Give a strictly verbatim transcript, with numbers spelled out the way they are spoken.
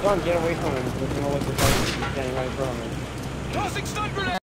Come on, get away from him. There's no way to fight him. He's standing right in front of me. Tossing stun grenade!